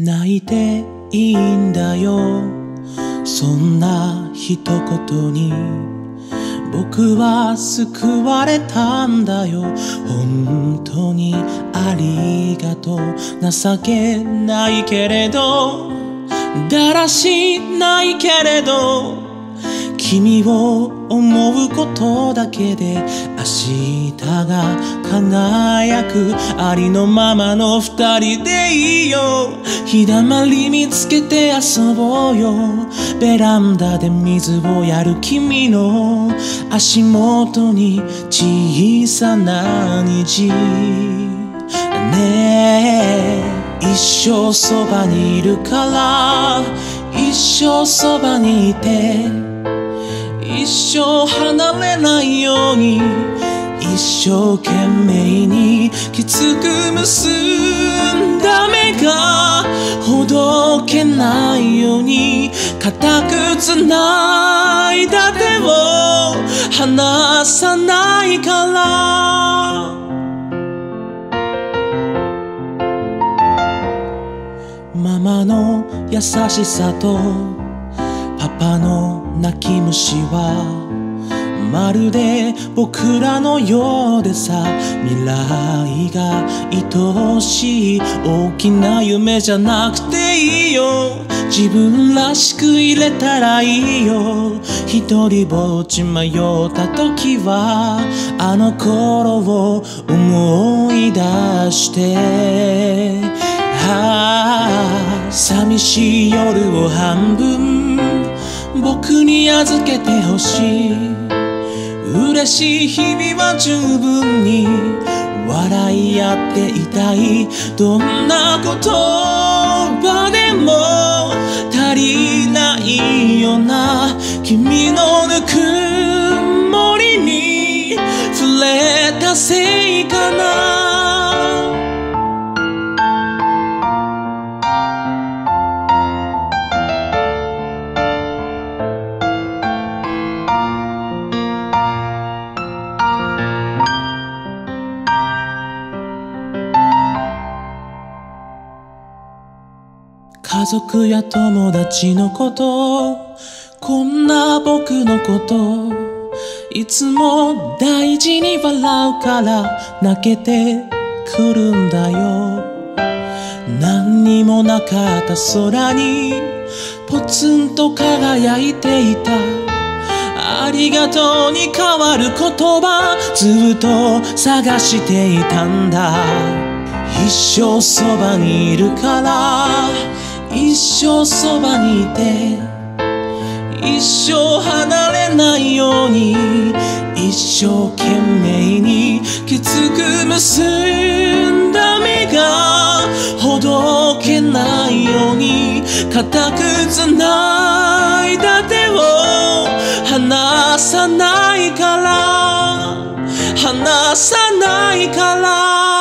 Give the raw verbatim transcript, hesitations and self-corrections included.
泣いていいんだよ、そんな一言に僕は救われたんだよ。本当にありがとう。情けないけれど、だらしないけれど、君を思うことだけで明日が輝く。ありのままの二人でいいよ。日だまり見つけて遊ぼうよ。ベランダで水をやる君の足元に小さな虹。ねえ、一生そばにいるから、一生そばにいて、一生離れないように、一生懸命にきつく結んだ目がほどけないように、固く繋いだ手を離さないから。ママの優しさとパパの泣き虫はまるで僕らのようでさ、未来が愛しい大きな夢じゃなくていいよ。自分らしく入れたらいいよ。一人ぼっち迷った時はあの頃を思い出して、ああ寂しい夜を半分僕に預けてほしい。嬉しい日々は十分に笑い合っていたい。どんな言葉でも足りないよな。君のぬくもりに触れたせいかな。家族や友達のこと、こんな僕のこと、いつも大事に笑うから泣けてくるんだよ。何にもなかった空にポツンと輝いていた。ありがとうに変わる言葉ずっと探していたんだ。一生そばにいるから、一生そばにいて、一生離れないように、一生懸命にきつく結んだ目がほどけないように、固く繋いだ手を離さないから、離さないから。